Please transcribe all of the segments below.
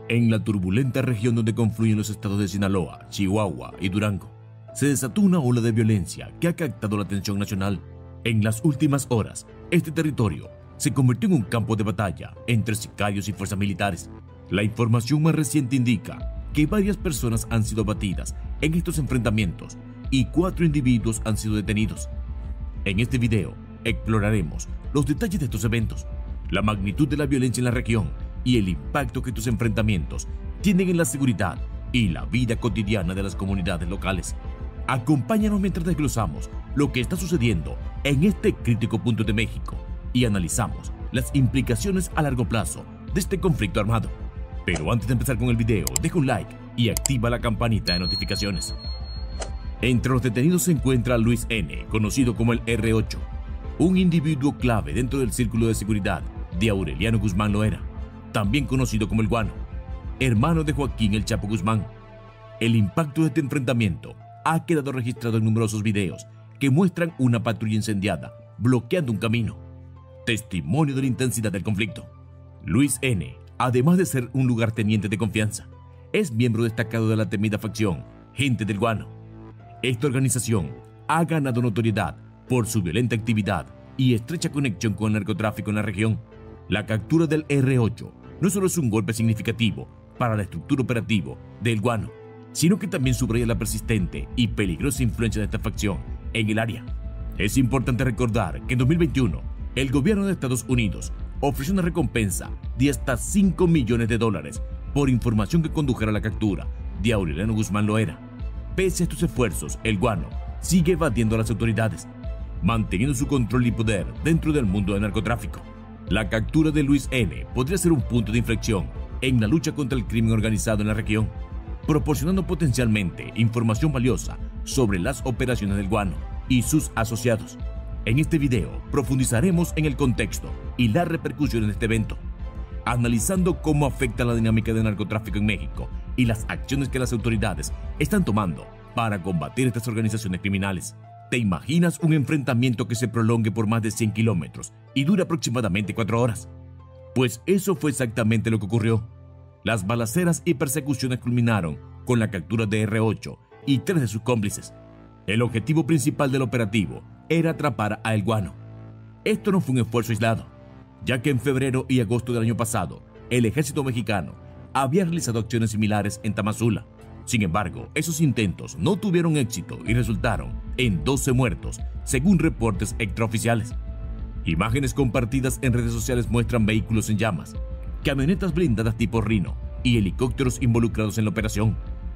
En la turbulenta región donde confluyen los estados de Sinaloa, Chihuahua y Durango, se desató una ola de violencia que ha captado la atención nacional. En las últimas horas, este territorio se convirtió en un campo de batalla entre sicarios y fuerzas militares. La información más reciente indica que varias personas han sido abatidas en estos enfrentamientos y 4 individuos han sido detenidos. En este video exploraremos los detalles de estos eventos, la magnitud de la violencia en la región y el impacto que estos enfrentamientos tienen en la seguridad y la vida cotidiana de las comunidades locales. Acompáñanos mientras desglosamos lo que está sucediendo en este crítico punto de México y analizamos las implicaciones a largo plazo de este conflicto armado. Pero antes de empezar con el video, deja un like y activa la campanita de notificaciones. Entre los detenidos se encuentra Luis N., conocido como el R8, un individuo clave dentro del círculo de seguridad de Aureliano Guzmán Loera, también conocido como el Guano, hermano de Joaquín El Chapo Guzmán. El impacto de este enfrentamiento ha quedado registrado en numerosos videos que muestran una patrulla incendiada bloqueando un camino, testimonio de la intensidad del conflicto. Luis N., además de ser un lugarteniente de confianza, es miembro destacado de la temida facción Gente del Guano. Esta organización ha ganado notoriedad por su violenta actividad y estrecha conexión con el narcotráfico en la región. La captura del R8 no solo es un golpe significativo para la estructura operativa del Guano, sino que también subraya la persistente y peligrosa influencia de esta facción en el área. Es importante recordar que en 2021, el gobierno de Estados Unidos ofreció una recompensa de hasta $5 millones por información que condujera a la captura de Aureliano Guzmán Loera. Pese a estos esfuerzos, el Guano sigue evadiendo a las autoridades, manteniendo su control y poder dentro del mundo del narcotráfico. La captura de Luis N. podría ser un punto de inflexión en la lucha contra el crimen organizado en la región, proporcionando potencialmente información valiosa sobre las operaciones del Guano y sus asociados. En este video profundizaremos en el contexto y las repercusiones de este evento, analizando cómo afecta la dinámica del narcotráfico en México y las acciones que las autoridades están tomando para combatir estas organizaciones criminales. ¿Te imaginas un enfrentamiento que se prolongue por más de 100 kilómetros y dure aproximadamente 4 horas? Pues eso fue exactamente lo que ocurrió. Las balaceras y persecuciones culminaron con la captura de R8 y 3 de sus cómplices. El objetivo principal del operativo era atrapar a El Guano. Esto no fue un esfuerzo aislado, ya que en febrero y agosto del año pasado, el ejército mexicano había realizado acciones similares en Tamazula. Sin embargo, esos intentos no tuvieron éxito y resultaron en 12 muertos, según reportes extraoficiales. Imágenes compartidas en redes sociales muestran vehículos en llamas, camionetas blindadas tipo Rhino y helicópteros involucrados en la operación.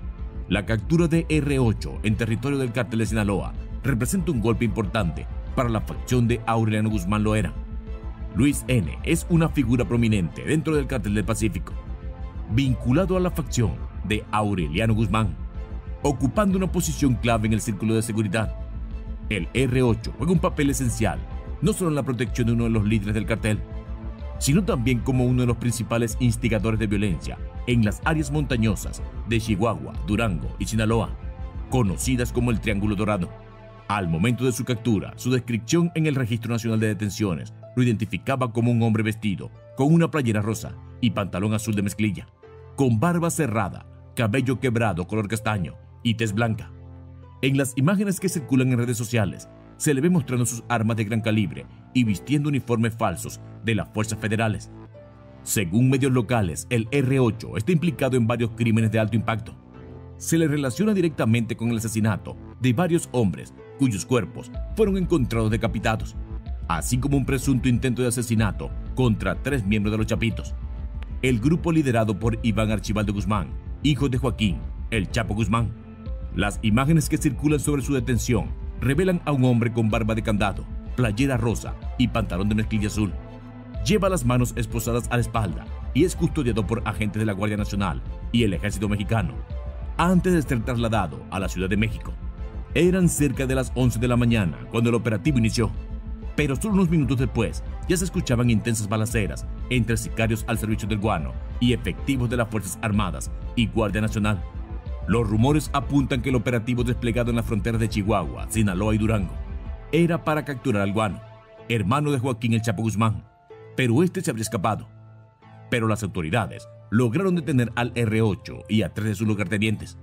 La captura de R8 en territorio del cártel de Sinaloa representa un golpe importante para la facción de Aureliano Guzmán Loera. Luis N. es una figura prominente dentro del cártel del Pacífico, vinculado a la facción de Aureliano Guzmán, ocupando una posición clave en el círculo de seguridad. El R8 juega un papel esencial no solo en la protección de uno de los líderes del cartel, sino también como uno de los principales instigadores de violencia en las áreas montañosas de Chihuahua, Durango y Sinaloa, conocidas como el Triángulo Dorado. Al momento de su captura, su descripción en el Registro Nacional de Detenciones lo identificaba como un hombre vestido con una playera rosa y pantalón azul de mezclilla, con barba cerrada, cabello quebrado color castaño y tez blanca. En las imágenes que circulan en redes sociales, se le ve mostrando sus armas de gran calibre y vistiendo uniformes falsos de las fuerzas federales. Según medios locales, el R8 está implicado en varios crímenes de alto impacto. Se le relaciona directamente con el asesinato de varios hombres cuyos cuerpos fueron encontrados decapitados, así como un presunto intento de asesinato contra 3 miembros de los Chapitos, el grupo liderado por Iván Archibaldo Guzmán, hijo de Joaquín El Chapo Guzmán. Las imágenes que circulan sobre su detención revelan a un hombre con barba de candado, playera rosa y pantalón de mezclilla azul. Lleva las manos esposadas a la espalda y es custodiado por agentes de la Guardia Nacional y el Ejército Mexicano, antes de ser trasladado a la Ciudad de México. Eran cerca de las 11 de la mañana cuando el operativo inició, pero solo unos minutos después ya se escuchaban intensas balaceras entre sicarios al servicio del Guano y efectivos de las Fuerzas Armadas y Guardia Nacional. Los rumores apuntan que el operativo desplegado en las fronteras de Chihuahua, Sinaloa y Durango era para capturar al Guano, hermano de Joaquín El Chapo Guzmán, pero este se habría escapado. Pero las autoridades lograron detener al R8 y a 3 de sus lugartenientes.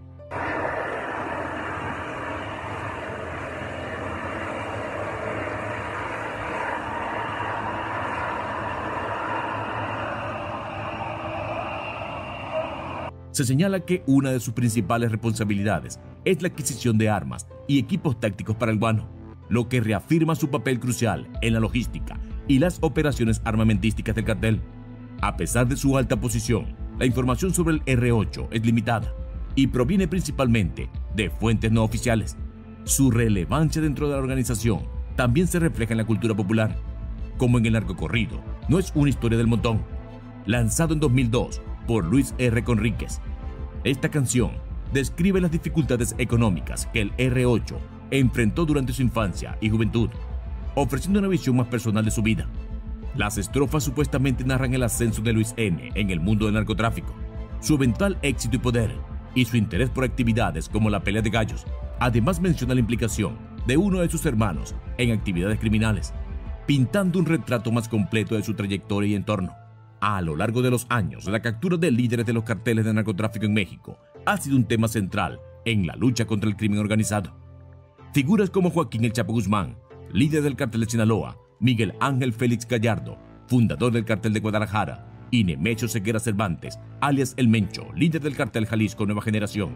Se señala que una de sus principales responsabilidades es la adquisición de armas y equipos tácticos para el guano, lo que reafirma su papel crucial en la logística y las operaciones armamentísticas del cartel. A pesar de su alta posición, la información sobre el R8 es limitada y proviene principalmente de fuentes no oficiales. Su relevancia dentro de la organización también se refleja en la cultura popular, como en el narcocorrido No es una historia del montón, lanzado en 2002 por Luis R. Conríquez. Esta canción describe las dificultades económicas que el R8 enfrentó durante su infancia y juventud, ofreciendo una visión más personal de su vida. Las estrofas supuestamente narran el ascenso de Luis N. en el mundo del narcotráfico, su eventual éxito y poder, y su interés por actividades como la pelea de gallos. Además menciona la implicación de uno de sus hermanos en actividades criminales, pintando un retrato más completo de su trayectoria y entorno. A lo largo de los años, la captura de líderes de los carteles de narcotráfico en México ha sido un tema central en la lucha contra el crimen organizado. Figuras como Joaquín El Chapo Guzmán, líder del cartel de Sinaloa, Miguel Ángel Félix Gallardo, fundador del cartel de Guadalajara, y Nemesio Ceguera Cervantes, alias El Mencho, líder del cartel Jalisco Nueva Generación,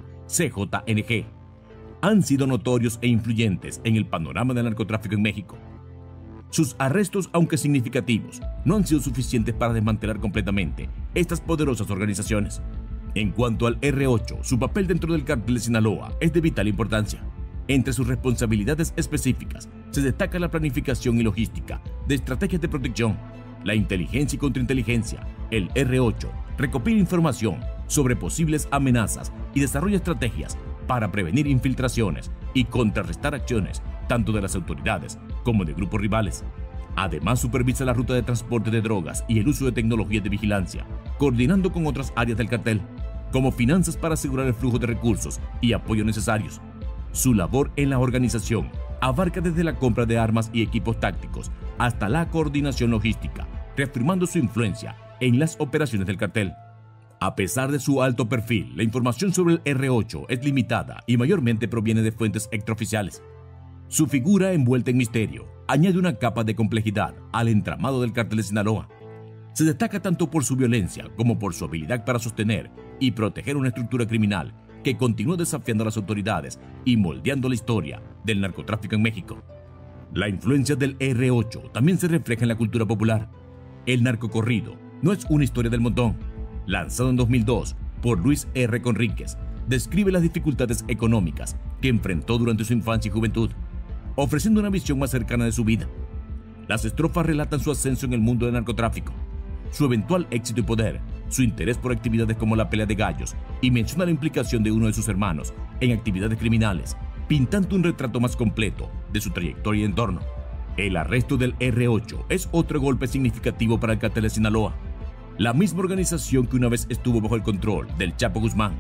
CJNG, han sido notorios e influyentes en el panorama del narcotráfico en México. Sus arrestos, aunque significativos, no han sido suficientes para desmantelar completamente estas poderosas organizaciones. En cuanto al R8, su papel dentro del cartel de Sinaloa es de vital importancia. Entre sus responsabilidades específicas se destaca la planificación y logística de estrategias de protección, la inteligencia y contrainteligencia. El R8 recopila información sobre posibles amenazas y desarrolla estrategias para prevenir infiltraciones y contrarrestar acciones tanto de las autoridades como de grupos rivales. Además, supervisa la ruta de transporte de drogas y el uso de tecnologías de vigilancia, coordinando con otras áreas del cartel, como finanzas para asegurar el flujo de recursos y apoyo necesarios. Su labor en la organización abarca desde la compra de armas y equipos tácticos hasta la coordinación logística, reafirmando su influencia en las operaciones del cartel. A pesar de su alto perfil, la información sobre el R8 es limitada y mayormente proviene de fuentes extraoficiales. Su figura envuelta en misterio añade una capa de complejidad al entramado del cartel de Sinaloa. Se destaca tanto por su violencia como por su habilidad para sostener y proteger una estructura criminal que continúa desafiando a las autoridades y moldeando la historia del narcotráfico en México. La influencia del R8 también se refleja en la cultura popular. El narcocorrido No es una historia del montón, lanzado en 2002 por Luis R. Conríquez, describe las dificultades económicas que enfrentó durante su infancia y juventud, ofreciendo una visión más cercana de su vida. Las estrofas relatan su ascenso en el mundo del narcotráfico, su eventual éxito y poder, su interés por actividades como la pelea de gallos, y menciona la implicación de uno de sus hermanos en actividades criminales, pintando un retrato más completo de su trayectoria y entorno. El arresto del R8 es otro golpe significativo para el cartel de Sinaloa, la misma organización que una vez estuvo bajo el control del Chapo Guzmán.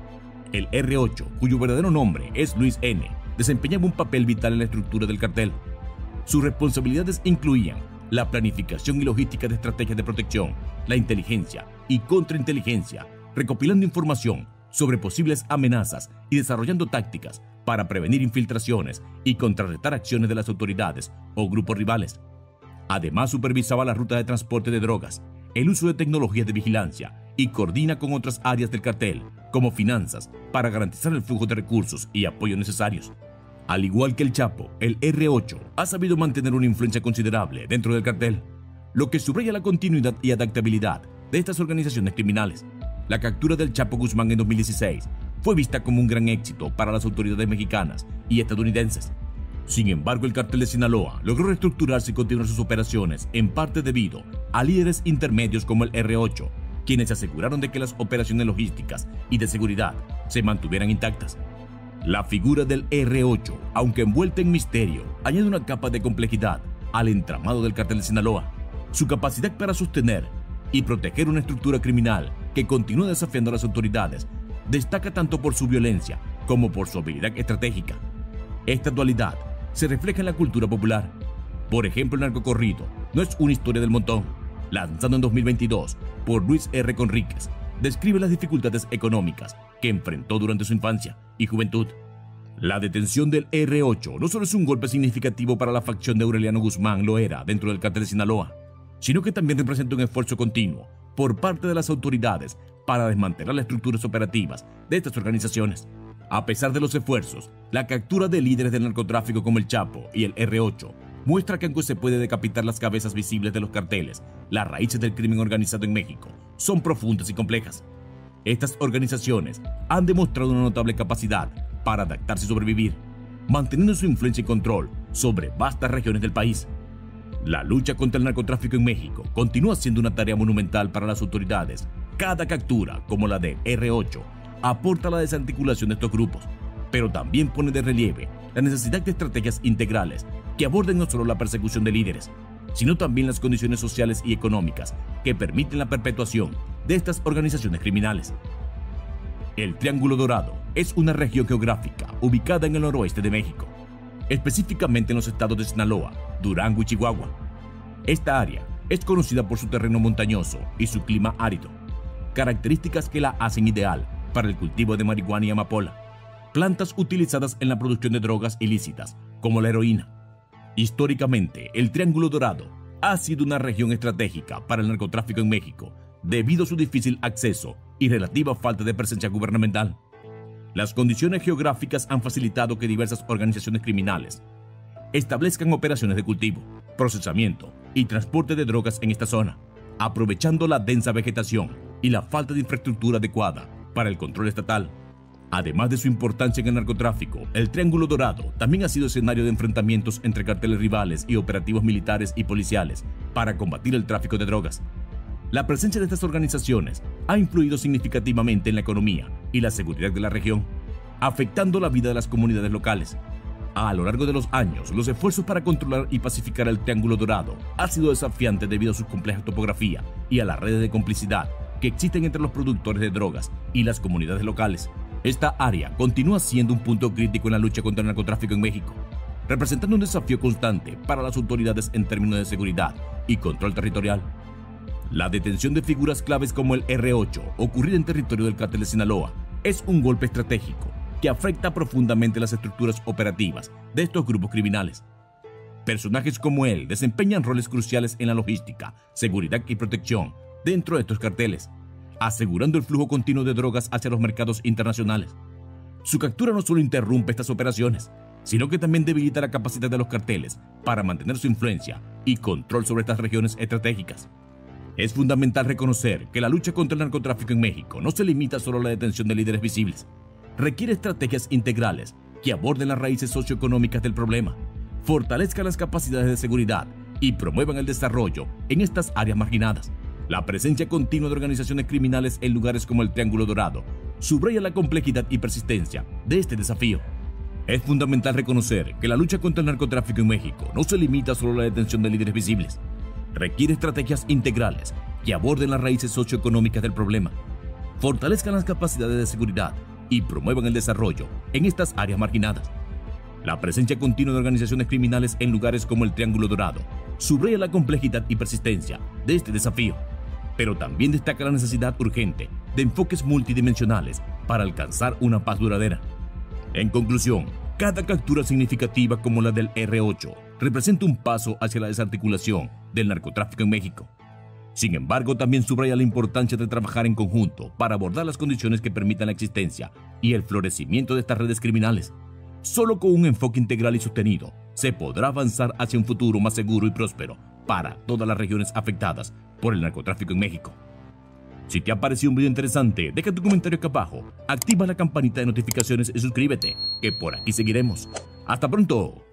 El R8, cuyo verdadero nombre es Luis N., desempeñaba un papel vital en la estructura del cartel. Sus responsabilidades incluían la planificación y logística de estrategias de protección, la inteligencia y contrainteligencia, recopilando información sobre posibles amenazas y desarrollando tácticas para prevenir infiltraciones y contrarrestar acciones de las autoridades o grupos rivales. Además, supervisaba la ruta de transporte de drogas, el uso de tecnologías de vigilancia y coordina con otras áreas del cartel, como finanzas, para garantizar el flujo de recursos y apoyo necesarios. Al igual que el Chapo, el R8 ha sabido mantener una influencia considerable dentro del cartel, lo que subraya la continuidad y adaptabilidad de estas organizaciones criminales. La captura del Chapo Guzmán en 2016 fue vista como un gran éxito para las autoridades mexicanas y estadounidenses. Sin embargo, el cartel de Sinaloa logró reestructurarse y continuar sus operaciones en parte debido a líderes intermedios como el R8, quienes se aseguraron de que las operaciones logísticas y de seguridad se mantuvieran intactas. La figura del R8, aunque envuelta en misterio, añade una capa de complejidad al entramado del cartel de Sinaloa. Su capacidad para sostener y proteger una estructura criminal que continúa desafiando a las autoridades destaca tanto por su violencia como por su habilidad estratégica. Esta dualidad se refleja en la cultura popular. Por ejemplo, el narcocorrido No es una historia del montón, lanzado en 2022 por Luis R. Conríquez, describe las dificultades económicas que enfrentó durante su infancia y juventud. La detención del R8 no solo es un golpe significativo para la facción de Aureliano Guzmán, lo era dentro del cártel de Sinaloa, sino que también representa un esfuerzo continuo por parte de las autoridades para desmantelar las estructuras operativas de estas organizaciones. A pesar de los esfuerzos, la captura de líderes del narcotráfico como el Chapo y el R8 muestra que aunque se puede decapitar las cabezas visibles de los carteles, las raíces del crimen organizado en México son profundas y complejas. Estas organizaciones han demostrado una notable capacidad para adaptarse y sobrevivir, manteniendo su influencia y control sobre vastas regiones del país. La lucha contra el narcotráfico en México continúa siendo una tarea monumental para las autoridades. Cada captura, como la de R8, aporta a la desarticulación de estos grupos, pero también pone de relieve la necesidad de estrategias integrales que aborden no solo la persecución de líderes, sino también las condiciones sociales y económicas que permiten la perpetuación de estas organizaciones criminales. El Triángulo Dorado es una región geográfica ubicada en el noroeste de México, específicamente en los estados de Sinaloa, Durango y Chihuahua. Esta área es conocida por su terreno montañoso y su clima árido, características que la hacen ideal para el cultivo de marihuana y amapola, plantas utilizadas en la producción de drogas ilícitas como la heroína. Históricamente, el Triángulo Dorado ha sido una región estratégica para el narcotráfico en México debido a su difícil acceso y relativa falta de presencia gubernamental. Las condiciones geográficas han facilitado que diversas organizaciones criminales establezcan operaciones de cultivo, procesamiento y transporte de drogas en esta zona, aprovechando la densa vegetación y la falta de infraestructura adecuada para el control estatal. Además de su importancia en el narcotráfico, el Triángulo Dorado también ha sido escenario de enfrentamientos entre carteles rivales y operativos militares y policiales para combatir el tráfico de drogas. La presencia de estas organizaciones ha influido significativamente en la economía y la seguridad de la región, afectando la vida de las comunidades locales. A lo largo de los años, los esfuerzos para controlar y pacificar el Triángulo Dorado han sido desafiantes debido a su compleja topografía y a las redes de complicidad que existen entre los productores de drogas y las comunidades locales. Esta área continúa siendo un punto crítico en la lucha contra el narcotráfico en México, representando un desafío constante para las autoridades en términos de seguridad y control territorial. La detención de figuras claves como el R8, ocurrida en territorio del cártel de Sinaloa, es un golpe estratégico que afecta profundamente las estructuras operativas de estos grupos criminales. Personajes como él desempeñan roles cruciales en la logística, seguridad y protección dentro de estos carteles, asegurando el flujo continuo de drogas hacia los mercados internacionales. Su captura no solo interrumpe estas operaciones, sino que también debilita la capacidad de los carteles para mantener su influencia y control sobre estas regiones estratégicas. Es fundamental reconocer que la lucha contra el narcotráfico en México no se limita solo a la detención de líderes visibles. Requiere estrategias integrales que aborden las raíces socioeconómicas del problema, fortalezcan las capacidades de seguridad y promuevan el desarrollo en estas áreas marginadas. La presencia continua de organizaciones criminales en lugares como el Triángulo Dorado subraya la complejidad y persistencia de este desafío. Es fundamental reconocer que la lucha contra el narcotráfico en México no se limita solo a la detención de líderes visibles. Requiere estrategias integrales que aborden las raíces socioeconómicas del problema, fortalezcan las capacidades de seguridad y promuevan el desarrollo en estas áreas marginadas. La presencia continua de organizaciones criminales en lugares como el Triángulo Dorado subraya la complejidad y persistencia de este desafío, pero también destaca la necesidad urgente de enfoques multidimensionales para alcanzar una paz duradera. En conclusión, cada captura significativa como la del R8 representa un paso hacia la desarticulación del narcotráfico en México. Sin embargo, también subraya la importancia de trabajar en conjunto para abordar las condiciones que permitan la existencia y el florecimiento de estas redes criminales. Solo con un enfoque integral y sostenido se podrá avanzar hacia un futuro más seguro y próspero para todas las regiones afectadas por el narcotráfico en México. Si te ha parecido un video interesante, deja tu comentario acá abajo, activa la campanita de notificaciones y suscríbete, que por aquí seguiremos. ¡Hasta pronto!